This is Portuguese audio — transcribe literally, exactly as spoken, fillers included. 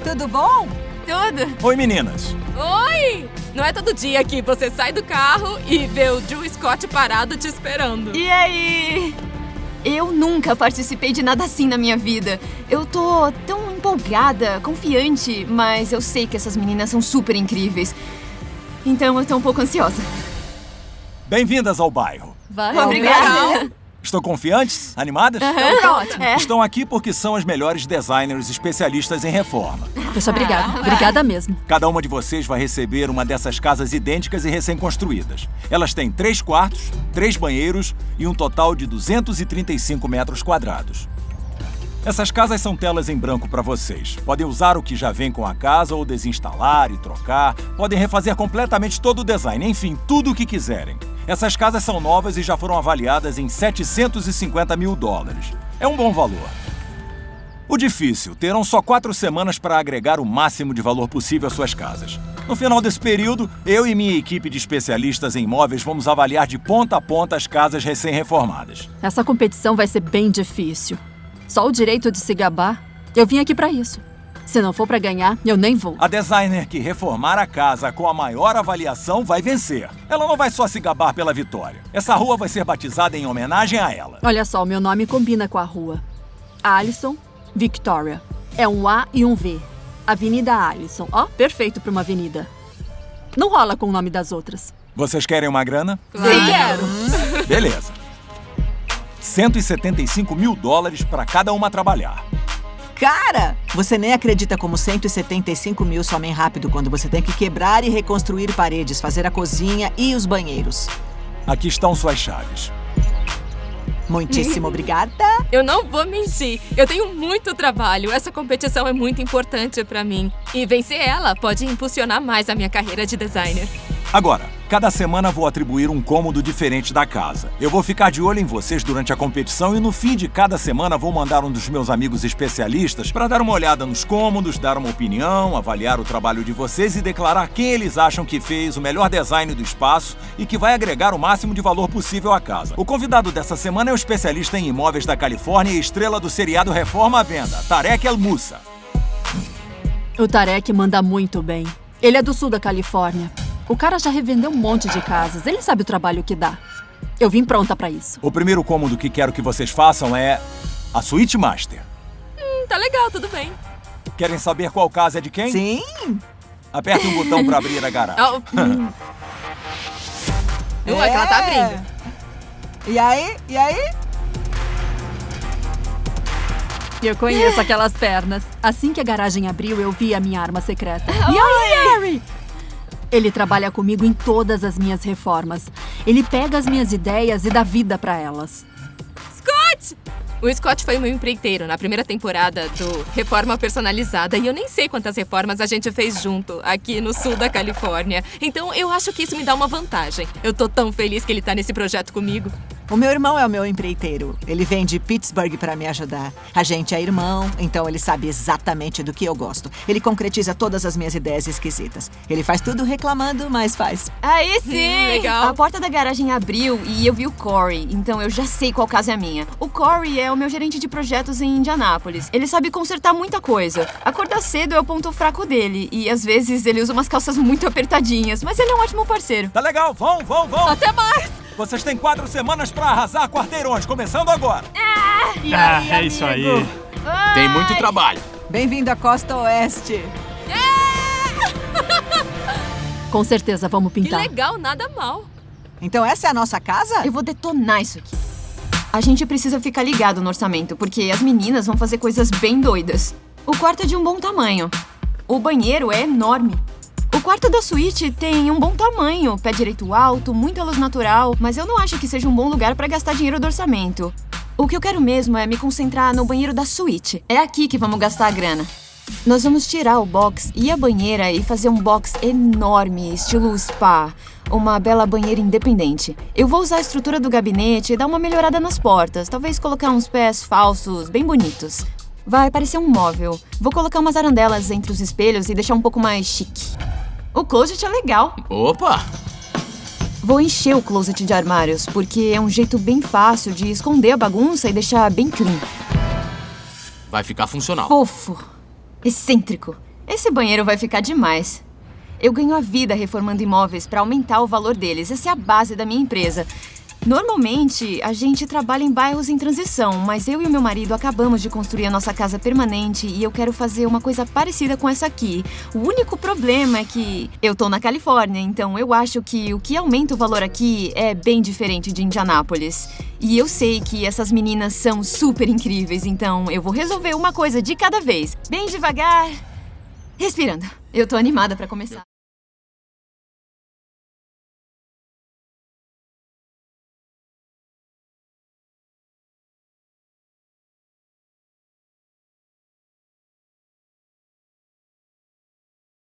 tudo bom? Tudo. Oi, meninas. Oi! Não é todo dia que você sai do carro e vê o Drew Scott parado te esperando. E aí? Eu nunca participei de nada assim na minha vida. Eu tô tão empolgada, confiante, mas eu sei que essas meninas são super incríveis. Então eu tô um pouco ansiosa. Bem-vindas ao bairro. Vai, Obrigada. Estão confiantes? Animadas? Uhum. Ótimo. É. Estão aqui porque são as melhores designers especialistas em reforma. Poxa, obrigada. Obrigada mesmo. Cada uma de vocês vai receber uma dessas casas idênticas e recém-construídas. Elas têm três quartos, três banheiros e um total de duzentos e trinta e cinco metros quadrados. Essas casas são telas em branco para vocês. Podem usar o que já vem com a casa ou desinstalar e trocar. Podem refazer completamente todo o design. Enfim, tudo o que quiserem. Essas casas são novas e já foram avaliadas em setecentos e cinquenta mil dólares. É um bom valor. O difícil, terão só quatro semanas para agregar o máximo de valor possível às suas casas. No final desse período, eu e minha equipe de especialistas em imóveis vamos avaliar de ponta a ponta as casas recém-reformadas. Essa competição vai ser bem difícil. Só o direito de se gabar. Eu vim aqui para isso. Se não for para ganhar, eu nem vou. A designer que reformar a casa com a maior avaliação vai vencer. Ela não vai só se gabar pela vitória. Essa rua vai ser batizada em homenagem a ela. Olha só, o meu nome combina com a rua. Alison Victoria. É um A e um V. Avenida Alison. Ó, perfeito para uma avenida. Não rola com o nome das outras. Vocês querem uma grana? Sim, quero. Beleza. cento e setenta e cinco mil dólares para cada uma trabalhar. Cara, você nem acredita como cento e setenta e cinco mil somem rápido quando você tem que quebrar e reconstruir paredes, fazer a cozinha e os banheiros. Aqui estão suas chaves. Muitíssimo obrigada. Eu não vou mentir. Eu tenho muito trabalho. Essa competição é muito importante pra mim. E vencer ela pode impulsionar mais a minha carreira de designer. Agora, cada semana vou atribuir um cômodo diferente da casa. Eu vou ficar de olho em vocês durante a competição e no fim de cada semana vou mandar um dos meus amigos especialistas para dar uma olhada nos cômodos, dar uma opinião, avaliar o trabalho de vocês e declarar quem eles acham que fez o melhor design do espaço e que vai agregar o máximo de valor possível à casa. O convidado dessa semana é o especialista em imóveis da Califórnia e estrela do seriado Reforma à Venda, Tarek El Moussa. O Tarek manda muito bem. Ele é do sul da Califórnia. O cara já revendeu um monte de casas. Ele sabe o trabalho que dá. Eu vim pronta pra isso. O primeiro cômodo que quero que vocês façam é a Suite Master. Hum, tá legal, tudo bem. Querem saber qual casa é de quem? Sim. Aperta um botão pra abrir a garagem. Oh, hum. Ué, que ela tá abrindo. E aí? E aí? Eu conheço aquelas pernas. Assim que a garagem abriu, eu vi a minha arma secreta. E aí, Harry? Ele trabalha comigo em todas as minhas reformas. Ele pega as minhas ideias e dá vida pra elas. Scott! O Scott foi meu empreiteiro na primeira temporada do Reforma Personalizada e eu nem sei quantas reformas a gente fez junto aqui no sul da Califórnia. Então eu acho que isso me dá uma vantagem. Eu tô tão feliz que ele tá nesse projeto comigo. O meu irmão é o meu empreiteiro. Ele vem de Pittsburgh para me ajudar. A gente é irmão, então ele sabe exatamente do que eu gosto. Ele concretiza todas as minhas ideias esquisitas. Ele faz tudo reclamando, mas faz. Aí sim! Hum, legal. A porta da garagem abriu e eu vi o Corey, então eu já sei qual casa é a minha. O Corey é o meu gerente de projetos em Indianápolis. Ele sabe consertar muita coisa. Acordar cedo é o ponto fraco dele e às vezes ele usa umas calças muito apertadinhas, mas ele é um ótimo parceiro. Tá legal, vão, vão, vão! Até mais! Vocês têm quatro semanas pra arrasar quarteirões, começando agora! E Ah, aí, é isso aí. amigo? Tem muito trabalho. Bem-vindo à Costa Oeste. Com certeza, vamos Que pintar. legal, nada mal. Então essa é a nossa casa? Eu vou detonar isso aqui. A gente precisa ficar ligado no orçamento, porque as meninas vão fazer coisas bem doidas. O quarto é de um bom tamanho. O banheiro é enorme. O quarto da suíte tem um bom tamanho, pé direito alto, muita luz natural, mas eu não acho que seja um bom lugar pra gastar dinheiro do orçamento. O que eu quero mesmo é me concentrar no banheiro da suíte. É aqui que vamos gastar a grana. Nós vamos tirar o box e a banheira e fazer um box enorme, estilo spa. Uma bela banheira independente. Eu vou usar a estrutura do gabinete e dar uma melhorada nas portas. Talvez colocar uns pés falsos bem bonitos. Vai parecer um móvel. Vou colocar umas arandelas entre os espelhos e deixar um pouco mais chique. O closet é legal. Opa! Vou encher o closet de armários, porque é um jeito bem fácil de esconder a bagunça e deixar bem clean. Vai ficar funcional. Fofo. Excêntrico. Esse banheiro vai ficar demais. Eu ganho a vida reformando imóveis para aumentar o valor deles. Essa é a base da minha empresa. Normalmente, a gente trabalha em bairros em transição, mas eu e o meu marido acabamos de construir a nossa casa permanente e eu quero fazer uma coisa parecida com essa aqui. O único problema é que eu tô na Califórnia, então eu acho que o que aumenta o valor aqui é bem diferente de Indianápolis. E eu sei que essas meninas são super incríveis, então eu vou resolver uma coisa de cada vez, bem devagar, respirando. Eu tô animada pra começar.